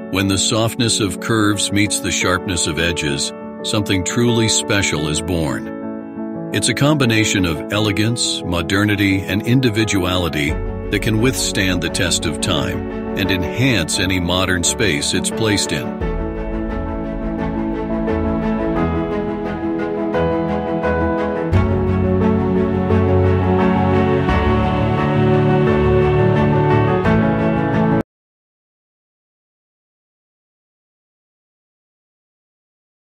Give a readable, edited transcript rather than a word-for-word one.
When the softness of curves meets the sharpness of edges, something truly special is born. It's a combination of elegance, modernity, and individuality that can withstand the test of time and enhance any modern space it's placed in.